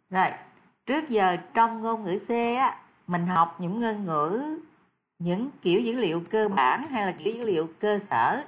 Rồi, trước giờ trong ngôn ngữ C á, mình học những kiểu dữ liệu cơ bản hay là kiểu dữ liệu cơ sở.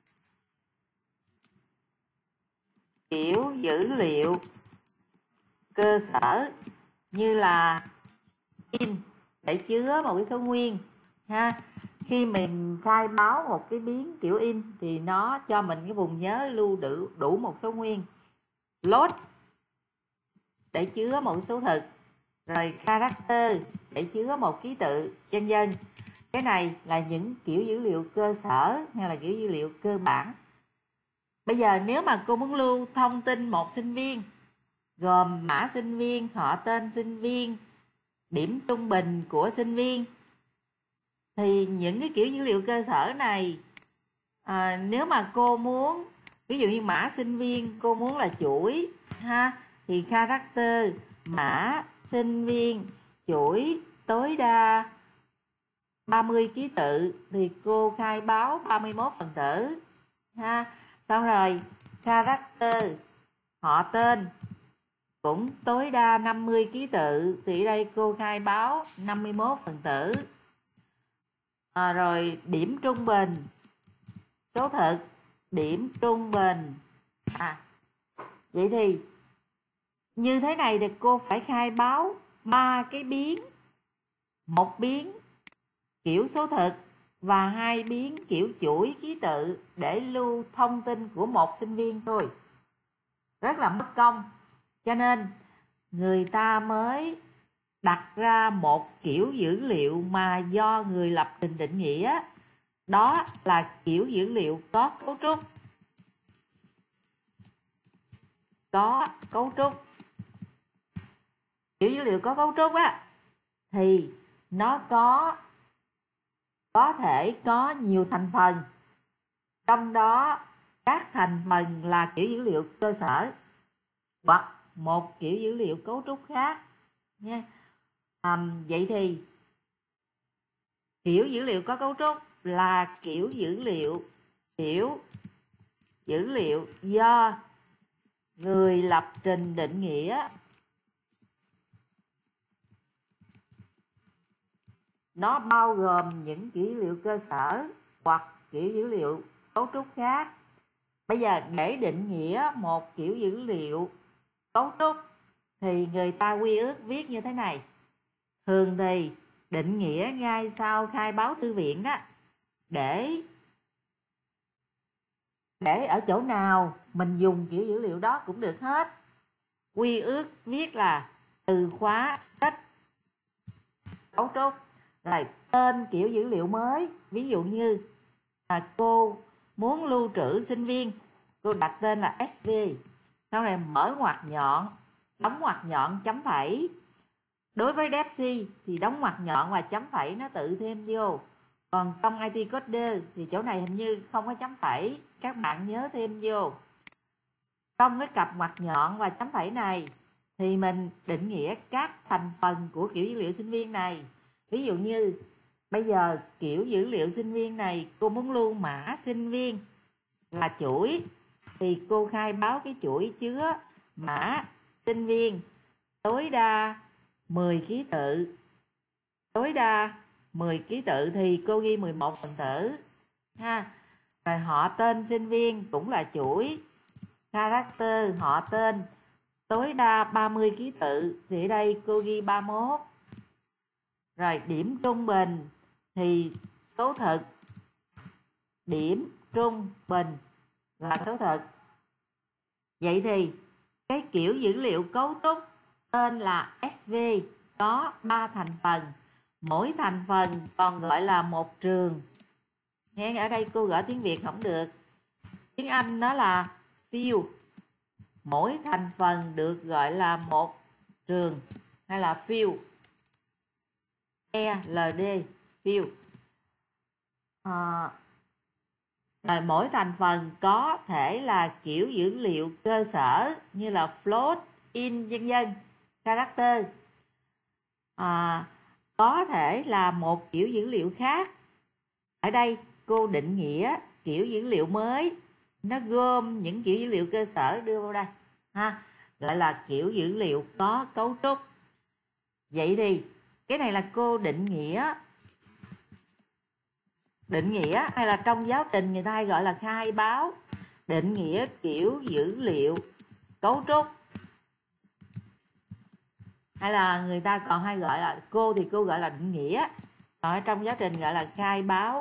Kiểu dữ liệu cơ sở như là in để chứa một cái số nguyên ha. Khi mình khai báo một cái biến kiểu in thì nó cho mình cái vùng nhớ lưu đủ một số nguyên. Float để chứa một số thực, rồi character để chứa một ký tự, vân vân. Cái này là những kiểu dữ liệu cơ sở hay là kiểu dữ liệu cơ bản. Bây giờ nếu mà cô muốn lưu thông tin một sinh viên gồm mã sinh viên, họ tên sinh viên, điểm trung bình của sinh viên, thì những cái kiểu dữ liệu cơ sở này nếu mà cô muốn, ví dụ như mã sinh viên cô muốn là chuỗi ha, thì character mã sinh viên chuỗi tối đa 30 ký tự thì cô khai báo 31 phần tử ha. Xong rồi character họ tên cũng tối đa 50 ký tự thì ở đây cô khai báo 51 phần tử. Rồi điểm trung bình số thực, điểm trung bình. Vậy thì như thế này thì cô phải khai báo 3 cái biến, một biến kiểu số thực và 2 biến kiểu chuỗi ký tự để lưu thông tin của một sinh viên thôi. Rất là mất công. Cho nên người ta mới đặt ra một kiểu dữ liệu mà do người lập trình định nghĩa, đó là kiểu dữ liệu có cấu trúc. Có cấu trúc. Kiểu dữ liệu có cấu trúc á thì nó có thể có nhiều thành phần, trong đó các thành phần là kiểu dữ liệu cơ sở hoặc một kiểu dữ liệu cấu trúc khác nha. Vậy thì kiểu dữ liệu có cấu trúc là kiểu dữ liệu do người lập trình định nghĩa, nó bao gồm những kiểu dữ liệu cơ sở hoặc kiểu dữ liệu cấu trúc khác. Bây giờ để định nghĩa một kiểu dữ liệu cấu trúc thì người ta quy ước viết như thế này. Thường thì định nghĩa ngay sau khai báo thư viện đó, để ở chỗ nào mình dùng kiểu dữ liệu đó cũng được hết. Quy ước viết là từ khóa sách cấu trúc, rồi tên kiểu dữ liệu mới. Ví dụ như cô muốn lưu trữ sinh viên, cô đặt tên là SV, sau này mở ngoặc nhọn, đóng ngoặc nhọn, chấm phẩy. Đối với DevC thì đóng ngoặc nhọn và chấm phẩy nó tự thêm vô. Còn trong IT Coder thì chỗ này hình như không có chấm phẩy, các bạn nhớ thêm vô. Trong cái cặp ngoặc nhọn và chấm phẩy này thì mình định nghĩa các thành phần của kiểu dữ liệu sinh viên này. Ví dụ như bây giờ kiểu dữ liệu sinh viên này cô muốn lưu mã sinh viên là chuỗi thì cô khai báo cái chuỗi chứa mã sinh viên tối đa 10 ký tự. Tối đa 10 ký tự thì cô ghi 11 phần tử ha. Rồi họ tên sinh viên cũng là chuỗi, character họ tên tối đa 30 ký tự thì ở đây cô ghi 31. Rồi điểm trung bình thì số thực, điểm trung bình là số thực. Vậy thì cái kiểu dữ liệu cấu trúc tên là SV có 3 thành phần, mỗi thành phần còn gọi là một trường. Nghe ở đây cô gõ tiếng Việt không được, tiếng Anh nó là field. Mỗi thành phần được gọi là một trường hay là field, ELD, field. Rồi mỗi thành phần có thể là kiểu dữ liệu cơ sở như là float, in, vân vân, character. Có thể là một kiểu dữ liệu khác. Ở đây cô định nghĩa kiểu dữ liệu mới, nó gom những kiểu dữ liệu cơ sở đưa vào đây ha. gọi là kiểu dữ liệu có cấu trúc. Vậy thì cái này là cô định nghĩa hay là trong giáo trình người ta hay gọi là khai báo, định nghĩa kiểu dữ liệu cấu trúc, hay là người ta còn hay gọi là cô gọi là định nghĩa, còn ở trong giáo trình gọi là khai báo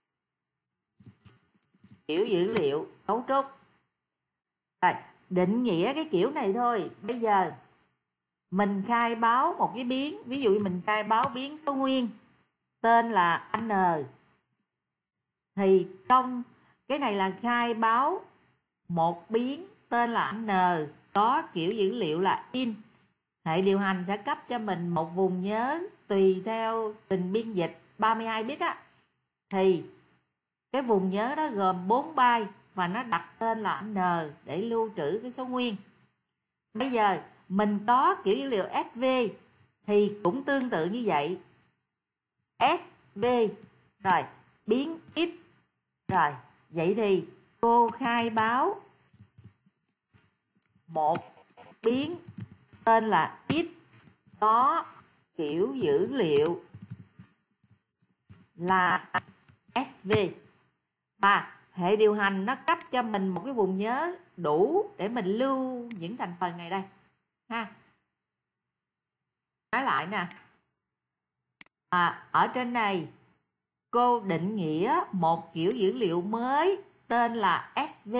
kiểu dữ liệu cấu trúc. Rồi, định nghĩa cái kiểu này thôi. Bây giờ mình khai báo một cái biến, ví dụ như mình khai báo biến số nguyên tên là n, thì trong cái này là khai báo một biến tên là n có kiểu dữ liệu là in. Hệ điều hành sẽ cấp cho mình một vùng nhớ tùy theo trình biên dịch 32 bit á, thì cái vùng nhớ đó gồm 4 byte và nó đặt tên là n để lưu trữ cái số nguyên. Bây giờ mình có kiểu dữ liệu SV thì cũng tương tự như vậy. SV rồi biến x. Rồi, vậy thì cô khai báo một biến tên là x có kiểu dữ liệu là SV, và hệ điều hành nó cấp cho mình một cái vùng nhớ đủ để mình lưu những thành phần này đây ha. Nói lại nè, ở trên này cô định nghĩa một kiểu dữ liệu mới tên là SV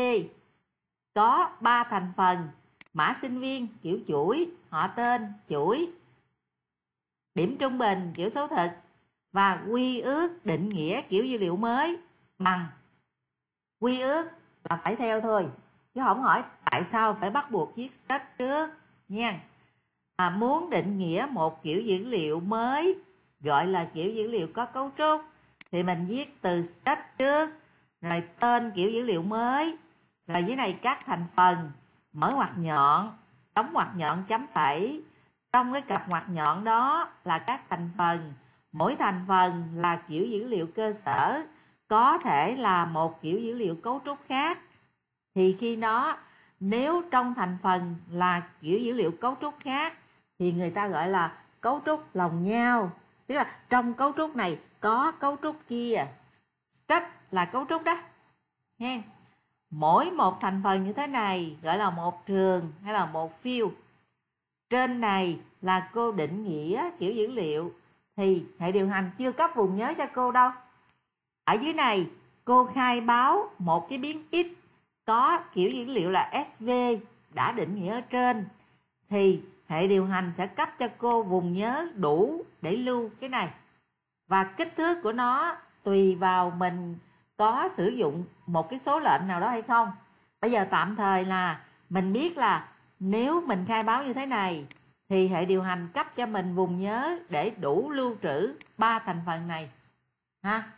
có 3 thành phần: mã sinh viên kiểu chuỗi, họ tên chuỗi, điểm trung bình kiểu số thực, và quy ước định nghĩa kiểu dữ liệu mới bằng. Quy ước là phải theo thôi, chứ không hỏi tại sao phải bắt buộc viết string trước nha. Muốn định nghĩa một kiểu dữ liệu mới gọi là kiểu dữ liệu có cấu trúc thì mình viết từ string trước, rồi tên kiểu dữ liệu mới, rồi dưới này các thành phần, mở ngoặc nhọn, đóng ngoặc nhọn, chấm phẩy. Trong cái cặp ngoặc nhọn đó là các thành phần, mỗi thành phần là kiểu dữ liệu cơ sở, có thể là một kiểu dữ liệu cấu trúc khác. Thì khi đó nếu trong thành phần là kiểu dữ liệu cấu trúc khác thì người ta gọi là cấu trúc lồng nhau, tức là trong cấu trúc này có cấu trúc kia. String là cấu trúc đó nha. Mỗi một thành phần như thế này gọi là một trường hay là một field. Trên này là cô định nghĩa kiểu dữ liệu, thì hệ điều hành chưa cấp vùng nhớ cho cô đâu. Ở dưới này cô khai báo một cái biến x có kiểu dữ liệu là SV đã định nghĩa ở trên, thì hệ điều hành sẽ cấp cho cô vùng nhớ đủ để lưu cái này, và kích thước của nó tùy vào mình có sử dụng một cái số lệnh nào đó hay không. Bây giờ tạm thời là mình biết là nếu mình khai báo như thế này thì hệ điều hành cấp cho mình vùng nhớ để đủ lưu trữ 3 thành phần này ha.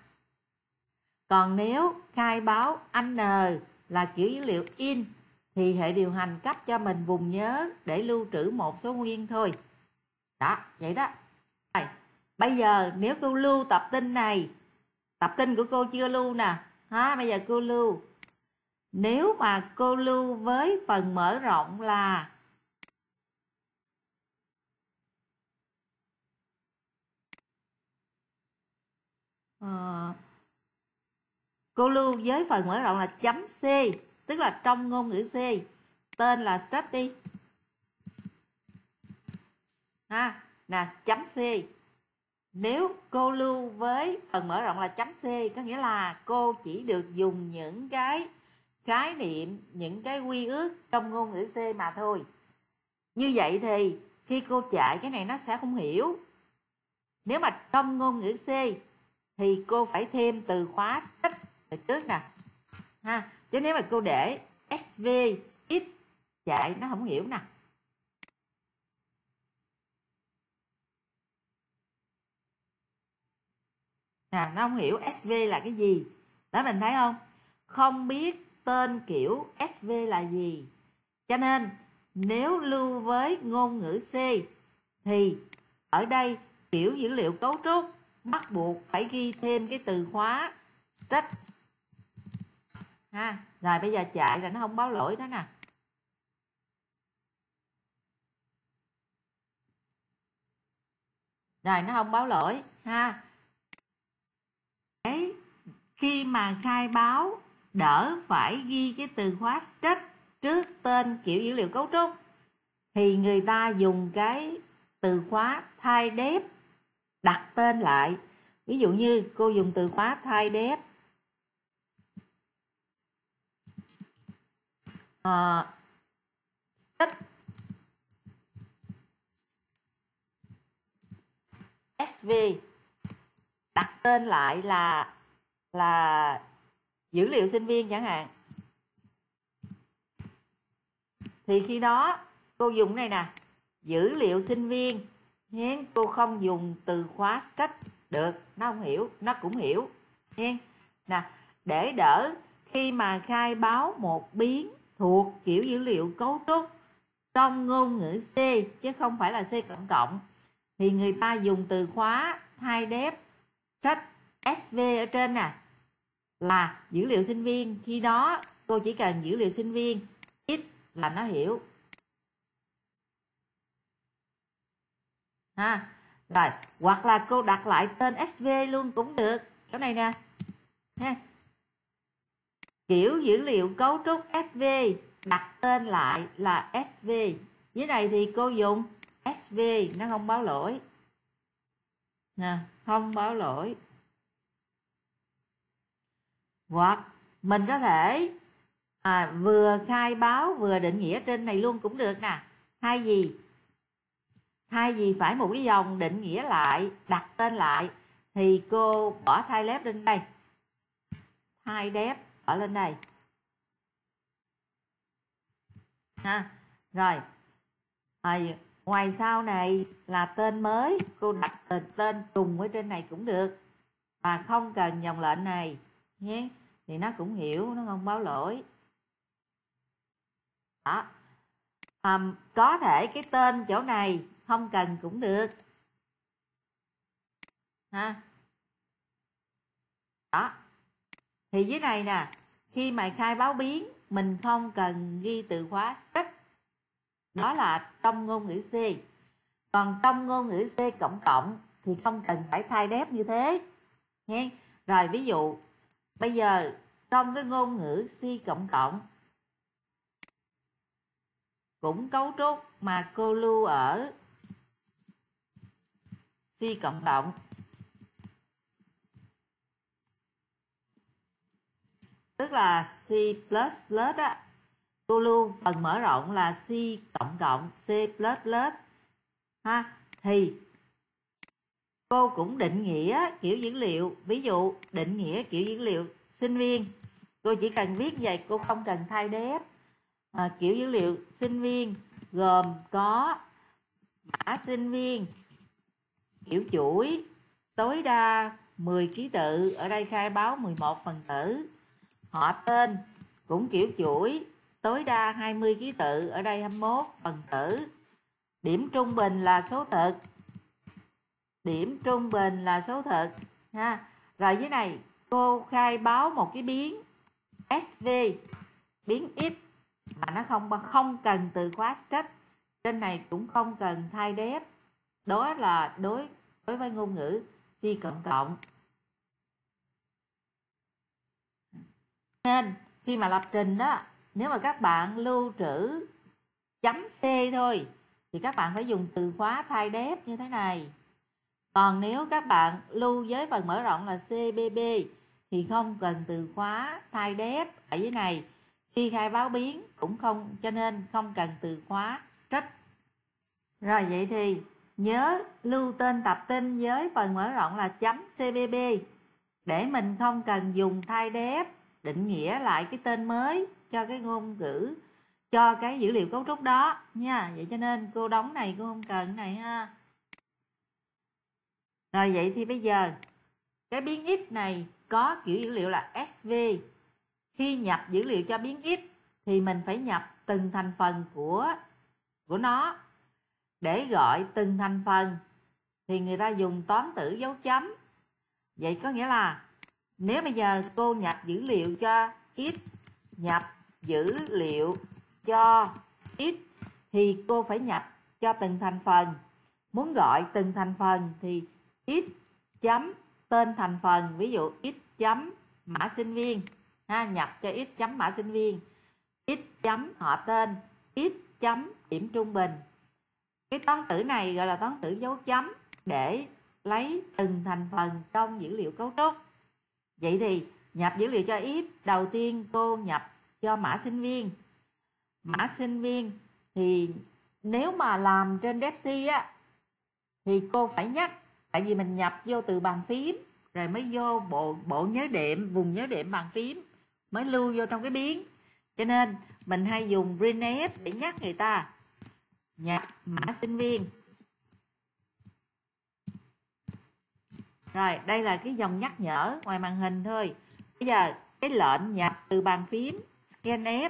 Còn nếu khai báo n là kiểu dữ liệu in thì hệ điều hành cấp cho mình vùng nhớ để lưu trữ một số nguyên thôi. Đó, vậy đó. Rồi, bây giờ nếu cô lưu tập tin này, tập tin của cô chưa lưu nè ha, bây giờ cô lưu. Nếu mà cô lưu với phần mở rộng là cô lưu với phần mở rộng là chấm C, tức là trong ngôn ngữ C tên là string đi ha, nè chấm C. Nếu cô lưu với phần mở rộng là chấm C, có nghĩa là cô chỉ được dùng những cái khái niệm, những cái quy ước trong ngôn ngữ C mà thôi. Như vậy thì khi cô chạy cái này nó sẽ không hiểu. Nếu mà trong ngôn ngữ C thì cô phải thêm từ khóa string ở trước nè ha, chứ nếu mà cô để SV x chạy nó không hiểu nè. Nó không hiểu SV là cái gì. Đó, mình thấy không? Không biết tên kiểu SV là gì. Cho nên nếu lưu với ngôn ngữ C thì ở đây kiểu dữ liệu cấu trúc bắt buộc phải ghi thêm cái từ khóa string ha. Rồi bây giờ chạy là nó không báo lỗi đó nè. Rồi nó không báo lỗi ha. Đấy, khi mà khai báo đỡ phải ghi cái từ khóa stretch trước tên kiểu dữ liệu cấu trúc thì người ta dùng cái từ khóa typedef đặt tên lại. Ví dụ như cô dùng từ khóa typedef stretch SV, đặt tên lại là dữ liệu sinh viên chẳng hạn, thì khi đó cô dùng này nè, dữ liệu sinh viên nhé, cô không dùng từ khóa stretch được, nó không hiểu, nó cũng hiểu nhé. Nè, để đỡ khi mà khai báo một biến thuộc kiểu dữ liệu cấu trúc trong ngôn ngữ C chứ không phải là C cộng cộng thì người ta dùng từ khóa typedef stretch SV ở trên nè là dữ liệu sinh viên. Khi đó cô chỉ cần dữ liệu sinh viên x là nó hiểu ha. Rồi hoặc là cô đặt lại tên SV luôn cũng được, chỗ này nè ha. Kiểu dữ liệu cấu trúc SV đặt tên lại là SV, dưới này thì cô dùng SV, nó không báo lỗi nè, không báo lỗi. Hoặc mình có thể vừa khai báo vừa định nghĩa trên này luôn cũng được nè. Thay vì phải một cái dòng định nghĩa lại, đặt tên lại thì cô bỏ typedef lên đây, typedef ở lên đây ha. Rồi ngoài sau này là tên mới, cô đặt tên trùng ở trên này cũng được và không cần dòng lệnh này nhé, thì nó cũng hiểu, nó không báo lỗi đó. Có thể cái tên chỗ này không cần cũng được ha. Đó, thì dưới này nè, khi mà khai báo biến mình không cần ghi từ khóa stretch, đó là trong ngôn ngữ C. Còn trong ngôn ngữ C cộng cộng thì không cần phải typedef như thế nghe. Rồi ví dụ bây giờ trong cái ngôn ngữ C cộng cộng cũng cấu trúc mà cô lưu ở C cộng cộng, tức là C++ á, cô lưu phần mở rộng là C cộng cộng, C++ ha, thì cô cũng định nghĩa kiểu dữ liệu. Ví dụ định nghĩa kiểu dữ liệu sinh viên, cô chỉ cần viết vậy, cô không cần typedef. Kiểu dữ liệu sinh viên gồm có mã sinh viên kiểu chuỗi tối đa 10 ký tự, ở đây khai báo 11 phần tử. Họ tên cũng kiểu chuỗi tối đa 20 ký tự, ở đây 21 phần tử. Điểm trung bình là số thực, điểm trung bình là số thực ha. Rồi dưới này cô khai báo một cái biến SV, biến x mà nó không cần từ khóa stretch, trên này cũng không cần typedef, đó là đối với ngôn ngữ C cộng cộng. Nên khi mà lập trình đó, nếu mà các bạn lưu trữ chấm C thôi thì các bạn phải dùng từ khóa typedef như thế này. Còn nếu các bạn lưu với phần mở rộng là CBB thì không cần từ khóa typedef ở dưới này. Khi khai báo biến cũng không, cho nên không cần từ khóa stretch. Rồi vậy thì nhớ lưu tên tập tin với phần mở rộng là .cbb để mình không cần dùng typedef định nghĩa lại cái tên mới cho cái ngôn ngữ, cho cái dữ liệu cấu trúc đó nha. Vậy cho nên cô đóng này cô không cần này ha. Rồi vậy thì bây giờ cái biến x này có kiểu dữ liệu là SV. Khi nhập dữ liệu cho biến x thì mình phải nhập từng thành phần của nó. Để gọi từng thành phần thì người ta dùng toán tử dấu chấm. Vậy có nghĩa là nếu bây giờ cô nhập dữ liệu cho x, nhập dữ liệu cho x thì cô phải nhập cho từng thành phần muốn gọi từng thành phần thì x chấm tên thành phần, ví dụ x chấm mã sinh viên ha, nhập cho x chấm mã sinh viên, x chấm họ tên, x chấm điểm trung bình. Cái toán tử này gọi là toán tử dấu chấm để lấy từng thành phần trong dữ liệu cấu trúc. Vậy thì nhập dữ liệu cho x, đầu tiên cô nhập cho mã sinh viên. Mã sinh viên thì nếu mà làm trên Depsi á thì cô phải nhắc, tại vì mình nhập vô từ bàn phím rồi mới vô bộ nhớ đệm, vùng nhớ đệm bàn phím mới lưu vô trong cái biến. Cho nên mình hay dùng rename để nhắc người ta nhập mã sinh viên. Rồi, đây là cái dòng nhắc nhở ngoài màn hình thôi. Bây giờ cái lệnh nhập từ bàn phím scanf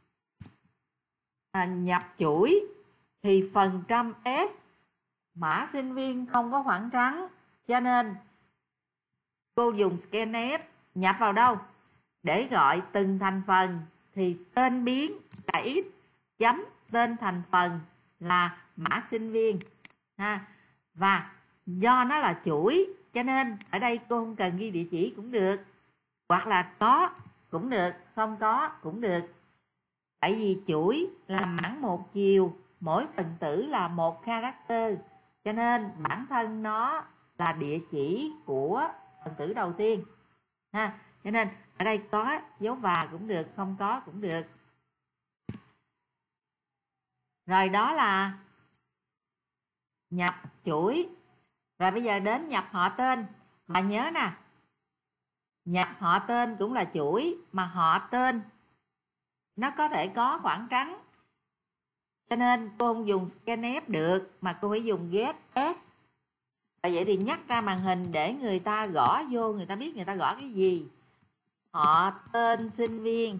nhập chuỗi thì phần trăm S mã sinh viên không có khoảng trắng, cho nên cô dùng scanf nhập vào đâu để gọi từng thành phần thì tên biến là x chấm tên thành phần là mã sinh viên ha. Và do nó là chuỗi cho nên ở đây cô không cần ghi địa chỉ cũng được, hoặc là có cũng được, không có cũng được. Tại vì chuỗi là mảng một chiều, mỗi phần tử là một character, cho nên bản thân nó là địa chỉ của phần tử đầu tiên ha. Cho nên ở đây có dấu và cũng được, không có cũng được. Rồi đó là nhập chuỗi. Rồi bây giờ đến nhập họ tên. Mà nhớ nè, nhập họ tên cũng là chuỗi, mà họ tên nó có thể có khoảng trắng, cho nên cô không dùng scanf được mà cô phải dùng get s. Và vậy thì nhắc ra màn hình để người ta gõ vô, người ta biết người ta gõ cái gì. Họ tên sinh viên.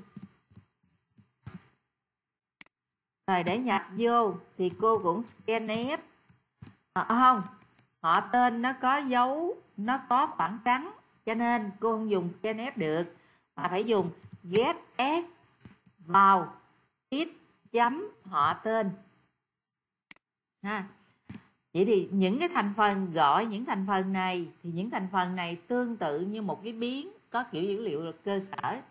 Rồi để nhập vô thì cô cũng scanf. Không, họ tên nó có dấu, nó có khoảng trắng, cho nên cô không dùng scanf được mà phải dùng get s vào x chấm họ tên ha. Vậy thì những cái thành phần gọi những thành phần này thì những thành phần này tương tự như một cái biến có kiểu dữ liệu là cơ sở,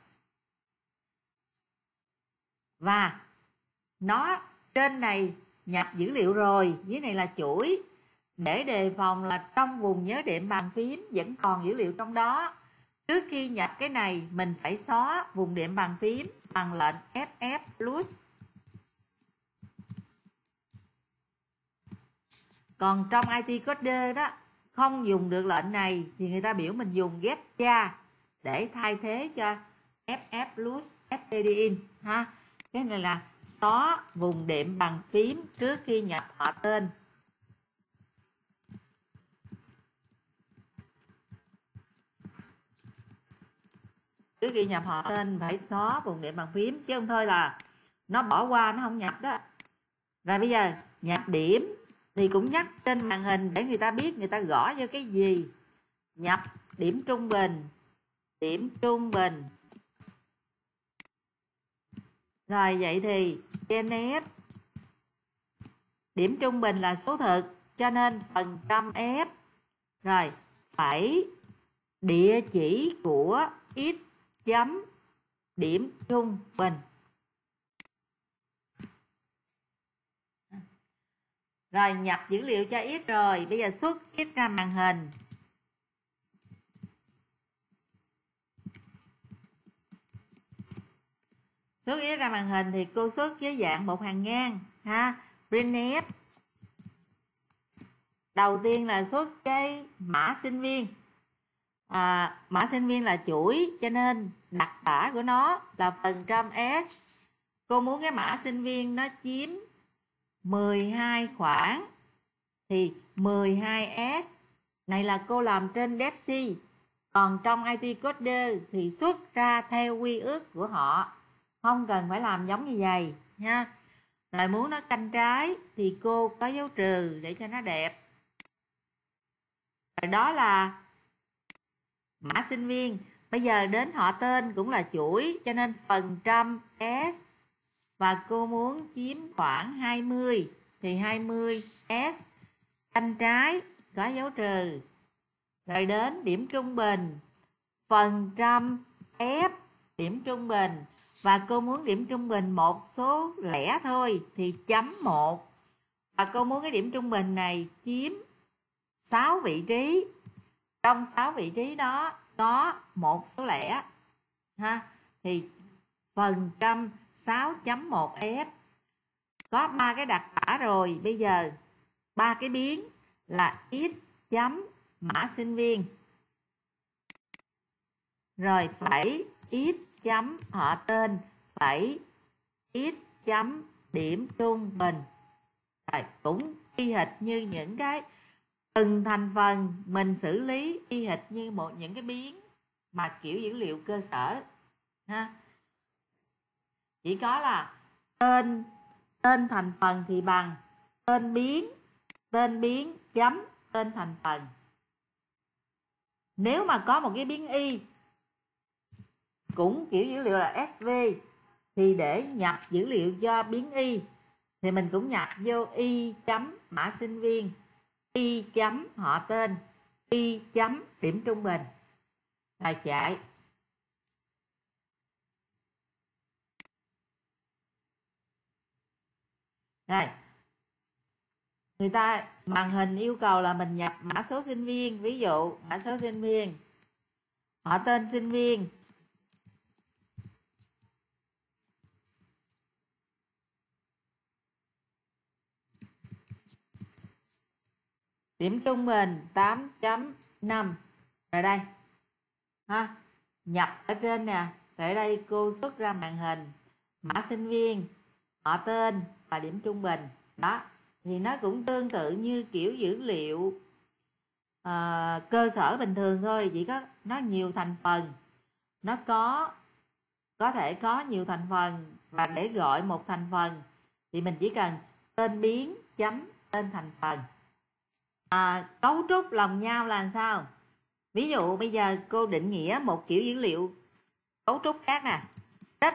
và nó trên này nhập dữ liệu rồi, dưới này là chuỗi, để đề phòng là trong vùng nhớ đệm bàn phím vẫn còn dữ liệu trong đó. Trước khi nhập cái này mình phải xóa vùng đệm bàn phím bằng lệnh ff plus. Còn trong IT Coder đó không dùng được lệnh này thì người ta biểu mình dùng get cha để thay thế cho ff plus stdin ha. Cái này là xóa vùng đệm bàn phím trước khi nhập họ tên. Trước khi nhập họ tên phải xóa vùng đệm bàn phím, chứ không thôi là nó bỏ qua, nó không nhập đó. Rồi bây giờ nhập điểm thì cũng nhắc trên màn hình để người ta biết người ta gõ vô cái gì. Nhập điểm trung bình, điểm trung bình. Rồi vậy thì scanf điểm trung bình là số thực, cho nên phần trăm f rồi phải địa chỉ của x chấm điểm trung bình. Rồi nhập dữ liệu cho x rồi, bây giờ xuất x ra màn hình. Xuất x ra màn hình thì cô xuất với dạng một hàng ngang ha. Printf đầu tiên là xuất cái mã sinh viên. Mã sinh viên là chuỗi cho nên đặc tả của nó là phần trăm s. Cô muốn cái mã sinh viên nó chiếm 12 khoảng thì 12s này là cô làm trên Depsi. Còn trong IT Coder thì xuất ra theo quy ước của họ, không cần phải làm giống như vậy nha. Rồi muốn nó canh trái thì cô có dấu trừ để cho nó đẹp. Rồi đó là mã sinh viên. Bây giờ đến họ tên cũng là chuỗi cho nên phần trăm s, và cô muốn chiếm khoảng 20 thì 20s. canh trái có dấu trừ, rồi đến điểm trung bình, phần trăm f điểm trung bình, và cô muốn điểm trung bình một số lẻ thôi thì chấm 1, và cô muốn cái điểm trung bình này chiếm 6 vị trí, trong 6 vị trí đó có một số lẻ ha, thì phần trăm 6.1f có 3 cái đặc tả rồi. Bây giờ 3 cái biến là x chấm mã sinh viên, rồi phẩy x chấm họ tên, phẩy x chấm điểm trung bình. Rồi cũng y hệt như những cái từng thành phần mình xử lý y hệt như những cái biến mà kiểu dữ liệu cơ sở ha. Chỉ có là tên thành phần thì bằng tên biến chấm tên thành phần. Nếu mà có một cái biến y cũng kiểu dữ liệu là SV, thì để nhập dữ liệu cho biến y thì mình cũng nhập vô y chấm mã sinh viên, y chấm họ tên, y chấm điểm trung bình, rồi chạy. Rồi người ta màn hình yêu cầu là mình nhập mã số sinh viên, ví dụ mã số sinh viên, họ tên sinh viên, điểm trung bình 8.5, rồi đây ha, nhập ở trên nè, rồi đây cô xuất ra màn hình mã sinh viên, họ tên và điểm trung bình đó. Thì nó cũng tương tự như kiểu dữ liệu cơ sở bình thường thôi, chỉ có nó nhiều thành phần, nó có thể có nhiều thành phần, và để gọi một thành phần thì mình chỉ cần tên biến chấm tên thành phần. Cấu trúc lòng nhau là sao? Ví dụ bây giờ cô định nghĩa một kiểu dữ liệu cấu trúc khác nè, spread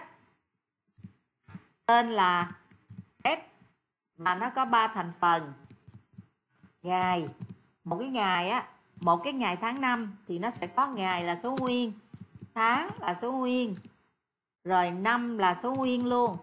tên là S mà nó có 3 thành phần. Ngày, một cái ngày tháng năm thì nó sẽ có ngày là số nguyên, tháng là số nguyên, rồi năm là số nguyên luôn.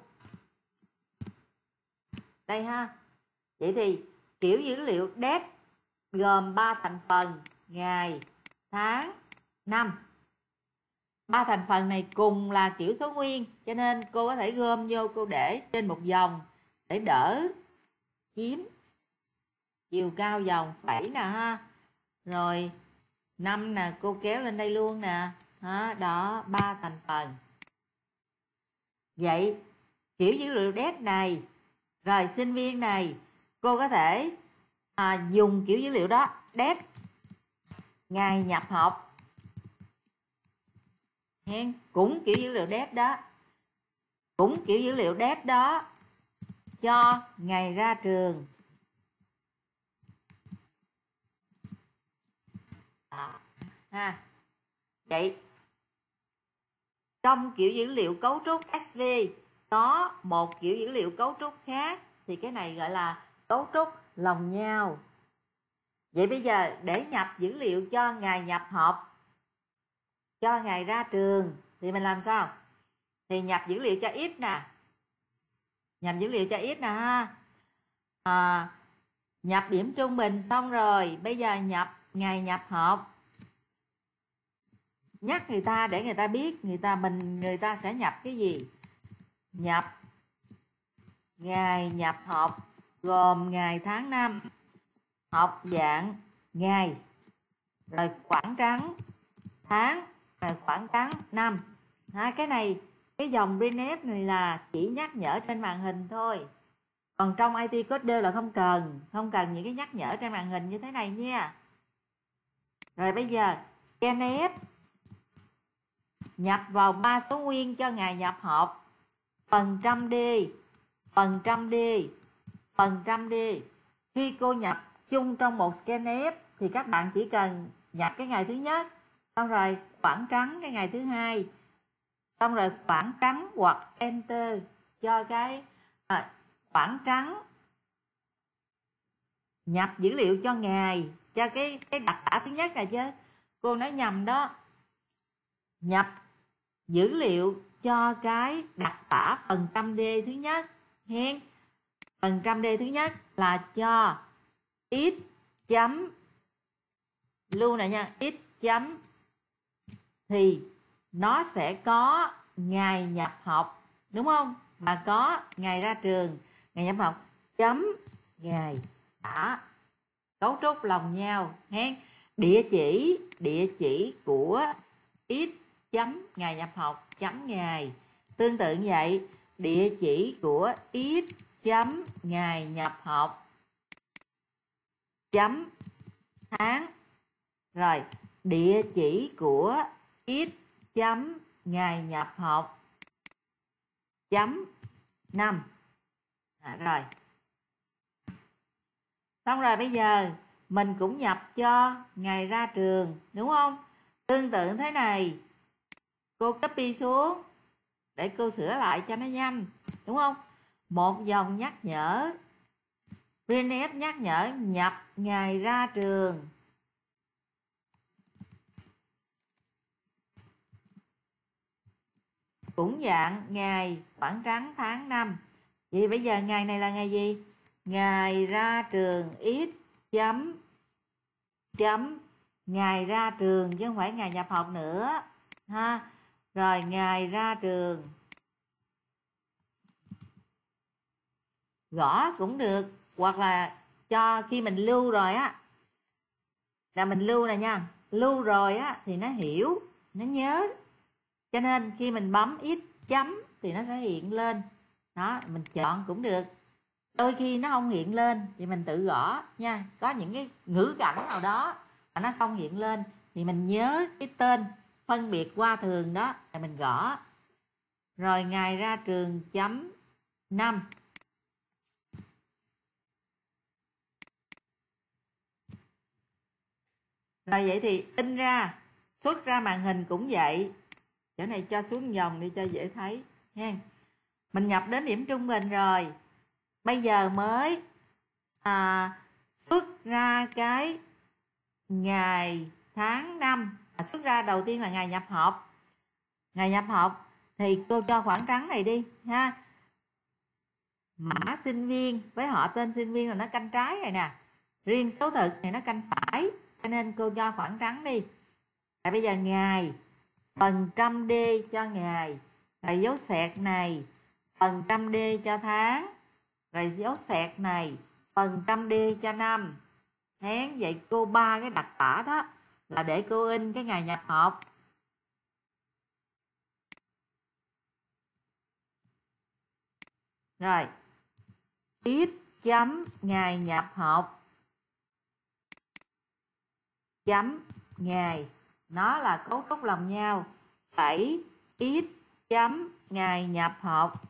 Đây ha. Vậy thì kiểu dữ liệu date gồm 3 thành phần: ngày, tháng, năm. 3 thành phần này cùng là kiểu số nguyên, cho nên cô có thể gom vô, cô để trên một dòng để đỡ chiếm chiều cao dòng phẩy nè ha. Rồi năm nè, cô kéo lên đây luôn nè ha. Đó, 3 thành phần. Vậy kiểu dữ liệu date này, rồi sinh viên này, cô có thể dùng kiểu dữ liệu đó, date ngày nhập học, cũng kiểu dữ liệu date đó, cũng kiểu dữ liệu date đó cho ngày ra trường. Vậy trong kiểu dữ liệu cấu trúc SV có một kiểu dữ liệu cấu trúc khác, thì cái này gọi là cấu trúc lòng nhau. Vậy bây giờ để nhập dữ liệu cho ngày nhập học, cho ngày ra trường thì mình làm sao? Thì nhập dữ liệu cho x nè, nhập dữ liệu cho x nè ha. Nhập điểm trung bình xong rồi, bây giờ nhập ngày nhập học. Nhắc người ta để người ta biết người ta sẽ nhập cái gì. Nhập ngày nhập học gồm ngày tháng năm, học dạng ngày, rồi khoảng trắng tháng, rồi khoảng trắng năm. Cái này, cái dòng printf này là chỉ nhắc nhở trên màn hình thôi. Còn trong IT Coder là không cần những cái nhắc nhở trên màn hình như thế này nha. Rồi bây giờ scanf nhập vào 3 số nguyên cho ngày nhập học, phần trăm đi. Khi cô nhập chung trong một scanf thì các bạn chỉ cần nhập cái ngày thứ nhất, xong rồi khoảng trắng cái ngày thứ hai, xong rồi khoảng trắng hoặc enter cho cái khoảng trắng nhập dữ liệu cho ngày, cho cái đặc tả thứ nhất này chứ. Cô nói nhầm đó. Nhập dữ liệu cho cái đặc tả phần trăm D thứ nhất hen. Phần trăm D thứ nhất là cho x chấm lưu này nha, x chấm thì nó sẽ có ngày nhập học, đúng không? Mà có ngày ra trường, ngày nhập học chấm ngày đã cấu trúc lòng nhau hen. Địa chỉ của x chấm ngày nhập học chấm ngày. Tương tự như vậy, địa chỉ của x chấm ngày nhập học chấm tháng. Rồi, địa chỉ của x chấm ngày nhập học chấm năm. Rồi. Xong rồi bây giờ mình cũng nhập cho ngày ra trường, đúng không? Tương tự thế này, cô copy xuống để cô sửa lại cho nó nhanh, đúng không? Một dòng nhắc nhở, printf nhắc nhở nhập ngày ra trường, cũng dạng ngày khoảng trắng tháng năm. Vậy bây giờ ngày này là ngày gì? Ngày ra trường x chấm chấm ngày ra trường, chứ không phải ngày nhập học nữa ha. Rồi ngày ra trường gõ cũng được, hoặc là cho khi mình lưu rồi á, là mình lưu này nha, lưu rồi á thì nó hiểu, nó nhớ, cho nên khi mình bấm x chấm thì nó sẽ hiện lên đó. Mình chọn cũng được, đôi khi nó không hiện lên thì mình tự gõ nha. Có những cái ngữ cảnh nào đó mà nó không hiện lên thì mình nhớ cái tên phân biệt qua thường đó là mình gõ. Rồi ngày ra trường chấm 5. Rồi vậy thì in ra, xuất ra màn hình cũng vậy. Chỗ này cho xuống dòng đi cho dễ thấy nha. Mình nhập đến điểm trung bình rồi, bây giờ mới xuất ra cái ngày tháng năm. Xuất ra đầu tiên là ngày nhập học. Ngày nhập học thì cô cho khoảng trắng này đi ha. Mã sinh viên với họ tên sinh viên là nó canh trái rồi nè, riêng số thực thì nó canh phải, cho nên cô cho khoảng trắng đi. Bây giờ ngày phần trăm D cho ngày, rồi dấu xẹt này phần trăm D cho tháng, rồi dấu xẹt này phần trăm D cho năm. Hén vậy cô ba cái đặc tả đó là để cô in cái ngày nhập học. Rồi x chấm ngày nhập học chấm ngày, nó là cấu trúc lòng nhau, phẩy x chấm ngày nhập học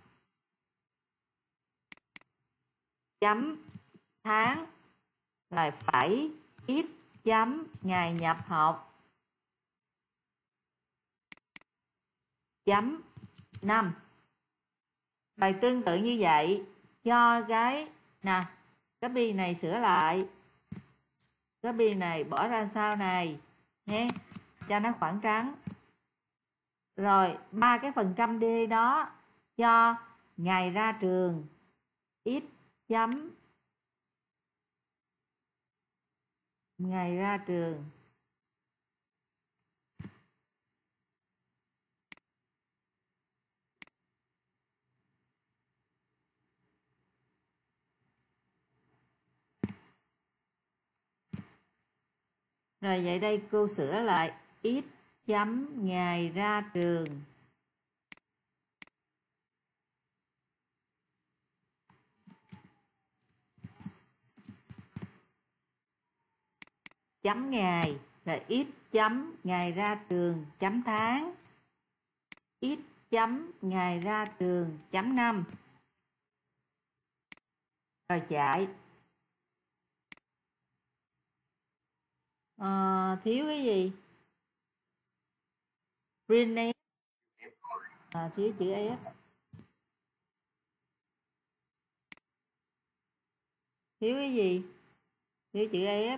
chấm tháng, rồi phẩy x chấm ngày nhập học chấm 5. Rồi tương tự như vậy cho cái nè, cái bi này sửa lại, cái bi này bỏ ra sau này nhé, cho nó khoảng trắng. Rồi ba cái phần trăm D đó cho ngày ra trường x chấm ngày ra trường rồi. Vậy đây cô sửa lại x chấm ngày ra trường chấm ngày, rồi x chấm ngày ra trường chấm tháng, x chấm ngày ra trường chấm 5. Rồi chạy. Thiếu cái gì? Printf, thiếu chữ F. Thiếu cái gì? thiếu chữ F.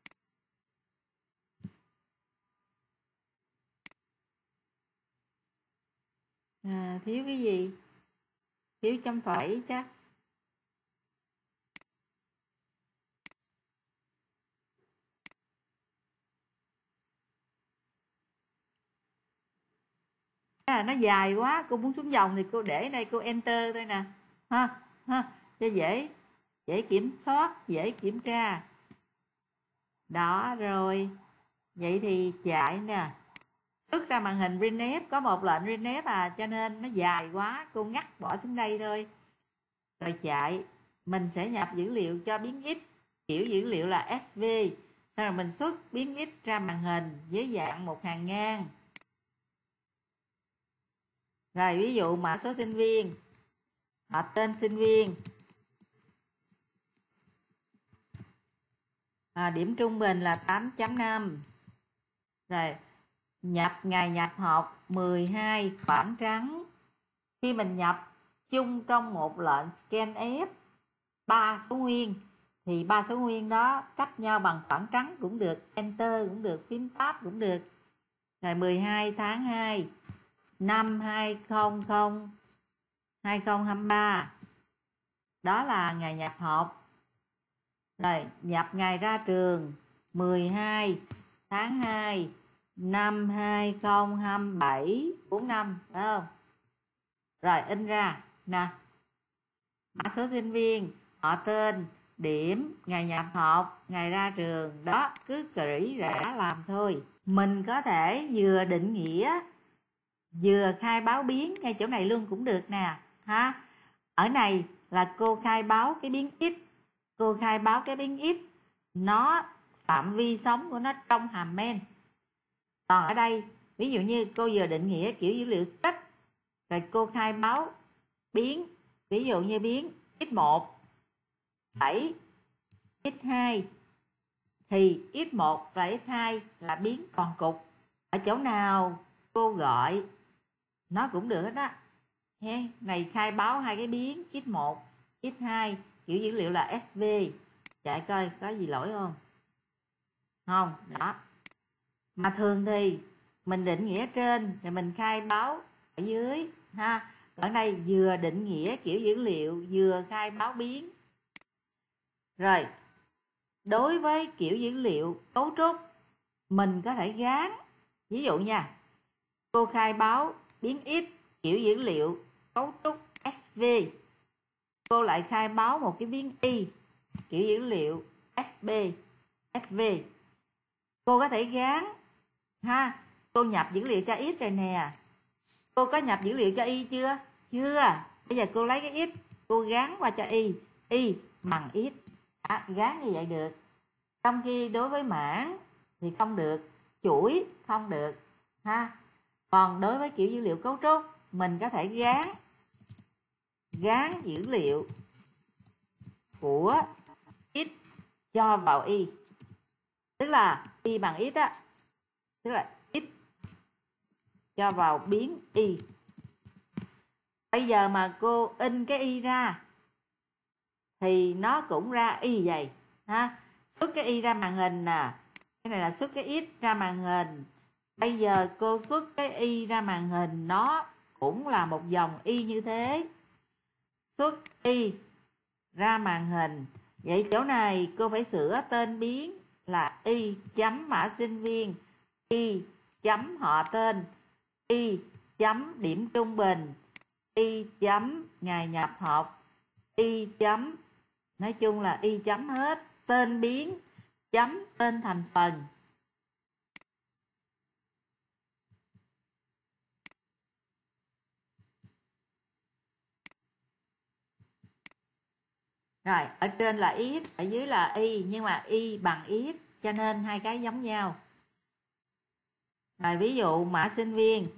Thiếu cái gì? Thiếu chấm phẩy chắc. Nó dài quá, cô muốn xuống dòng thì cô để đây, cô enter thôi nè, ha cho dễ kiểm soát, dễ kiểm tra. Đó rồi, vậy thì chạy nè, xuất ra màn hình rename, có một lệnh rename cho nên nó dài quá, cô ngắt bỏ xuống đây thôi. Rồi chạy, mình sẽ nhập dữ liệu cho biến x, kiểu dữ liệu là SV, sau rồi mình xuất biến x ra màn hình với dạng một hàng ngang. Rồi ví dụ mã số sinh viên, họ tên sinh viên, điểm trung bình là 8.5. Rồi nhập ngày nhập học 12 khoảng trắng. Khi mình nhập chung trong một lệnh scanf 3 số nguyên thì 3 số nguyên đó cách nhau bằng khoảng trắng cũng được, enter cũng được, phím tab cũng được. Rồi 12 tháng 2 năm 2023, đó là ngày nhập học. Rồi nhập ngày ra trường 12 tháng 2 năm 2027, 4 năm, phải không? Rồi in ra nè, mã số sinh viên, họ tên, điểm, ngày nhập học, ngày ra trường. Đó, cứ rỉ rả làm thôi. Mình có thể vừa định nghĩa vừa khai báo biến ngay chỗ này luôn cũng được nè, ha. Ở này là cô khai báo cái biến x, cô khai báo cái biến x nó phạm vi sống của nó trong hàm main. Còn ở đây ví dụ như cô vừa định nghĩa kiểu dữ liệu string, rồi cô khai báo biến, ví dụ như biến x1 phẩy x2 thì x1 và x2 là biến toàn cục. Ở chỗ nào cô gọi nó cũng được hết á. Này khai báo hai cái biến x1, x2, kiểu dữ liệu là SV. Chạy coi có gì lỗi không? Không, đó. Mà thường thì mình định nghĩa trên rồi mình khai báo ở dưới, ha. Ở đây vừa định nghĩa kiểu dữ liệu vừa khai báo biến. Rồi, đối với kiểu dữ liệu cấu trúc mình có thể gán, ví dụ nha, cô khai báo biến x kiểu dữ liệu cấu trúc SV, cô lại khai báo một cái biến y kiểu dữ liệu SB, SV. Cô có thể gán, ha. Cô nhập dữ liệu cho x rồi nè, cô có nhập dữ liệu cho y chưa? Chưa. Bây giờ cô lấy cái x, cô gán qua cho y bằng x. Gán như vậy được. Trong khi đối với mảng thì không được, chuỗi không được, ha. Còn đối với kiểu dữ liệu cấu trúc mình có thể gán dữ liệu của x cho vào y, tức là y bằng x á, tức là x cho vào biến y. Bây giờ mà cô in cái y ra thì nó cũng ra y vậy, ha. Xuất cái y ra màn hình nè, cái này là xuất cái x ra màn hình. Bây giờ cô xuất cái y ra màn hình, nó cũng là một dòng y như thế. Xuất y ra màn hình. Vậy chỗ này cô phải sửa tên biến là y chấm mã sinh viên, y chấm họ tên, y chấm điểm trung bình, y chấm ngày nhập học, y chấm, nói chung là y chấm hết, tên biến chấm tên thành phần. Rồi, ở trên là x, ở dưới là y, nhưng mà y bằng x cho nên hai cái giống nhau. Rồi ví dụ mã sinh viên,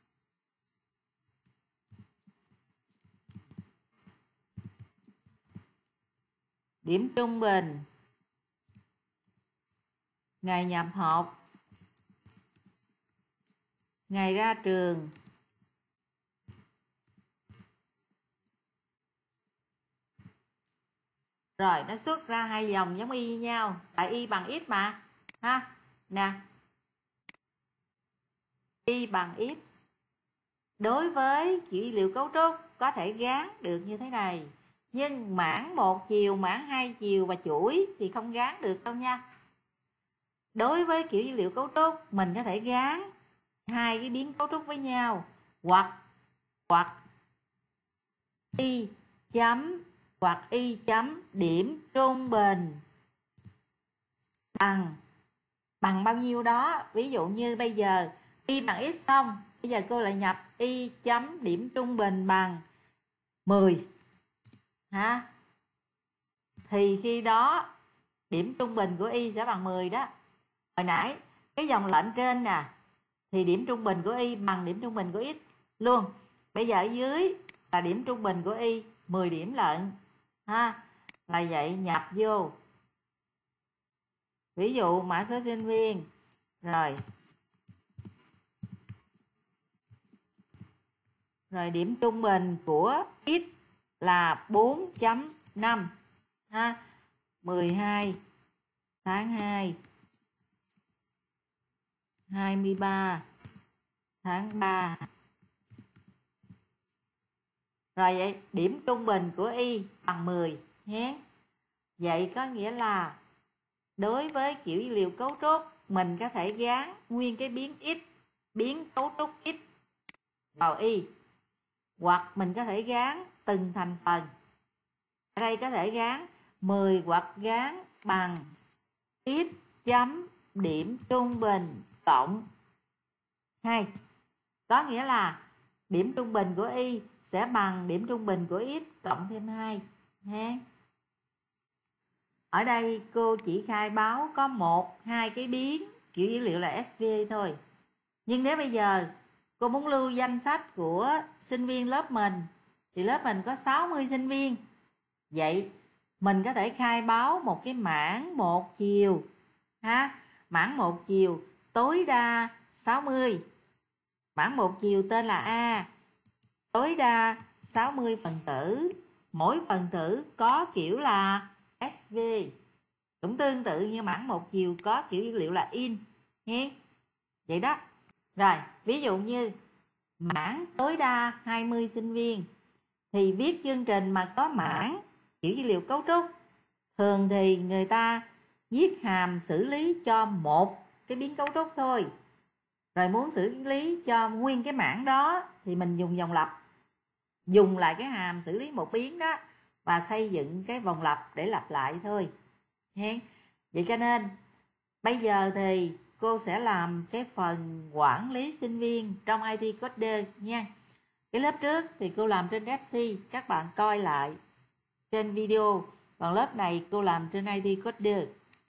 điểm trung bình, ngày nhập học, ngày ra trường, Rồi nó xuất ra hai dòng giống y như nhau, tại y bằng x mà ha. Nè, y bằng x đối với kiểu y liệu cấu trúc có thể gán được như thế này, nhưng mảng một chiều, mảng hai chiều và chuỗi thì không gán được đâu nha. Đối với kiểu dữ liệu cấu trúc mình có thể gán hai cái biến cấu trúc với nhau, hoặc y chấm điểm trung bình bằng bao nhiêu đó. Ví dụ như bây giờ y bằng x xong, bây giờ cô lại nhập y chấm điểm trung bình bằng 10 ha, thì khi đó điểm trung bình của y sẽ bằng 10 đó. Hồi nãy cái dòng lệnh trên nè thì điểm trung bình của y bằng điểm trung bình của x luôn. Bây giờ ở dưới là điểm trung bình của y 10 điểm lận ha. Là vậy nhập vô. Ví dụ mã số sinh viên. Rồi điểm trung bình của x là 4.5 ha. 12 tháng 2 23 tháng 3. Rồi vậy điểm trung bình của y bằng 10 nhé. Vậy có nghĩa là đối với kiểu dữ liệu cấu trúc mình có thể gán nguyên cái biến x, biến cấu trúc x vào y, hoặc mình có thể gán từng thành phần. Ở đây có thể gán 10 hoặc gán bằng x chấm điểm trung bình cộng 2. Có nghĩa là điểm trung bình của y sẽ bằng điểm trung bình của x cộng thêm 2 ha. Ở đây cô chỉ khai báo có 1-2 cái biến kiểu dữ liệu là SVA thôi. Nhưng nếu bây giờ cô muốn lưu danh sách của sinh viên lớp mình thì lớp mình có 60 sinh viên. Vậy mình có thể khai báo một cái mảng một chiều ha. Mảng một chiều tối đa 60. Mảng một chiều tên là A, tối đa 60 phần tử. Mỗi phần tử có kiểu là SV. Cũng tương tự như mảng một chiều có kiểu dữ liệu là in nhé. Vậy đó. Rồi, ví dụ như mảng tối đa 20 sinh viên thì viết chương trình mà có mảng kiểu dữ liệu cấu trúc, thường thì người ta viết hàm xử lý cho một cái biến cấu trúc thôi. Rồi muốn xử lý cho nguyên cái mảng đó thì mình dùng vòng lặp, dùng lại cái hàm xử lý một biến đó và xây dựng cái vòng lặp để lặp lại thôi. Vậy cho nên bây giờ thì cô sẽ làm cái phần quản lý sinh viên trong IT Coder nha. Cái lớp trước thì cô làm trên FC, các bạn coi lại trên video. Còn lớp này cô làm trên IT Coder.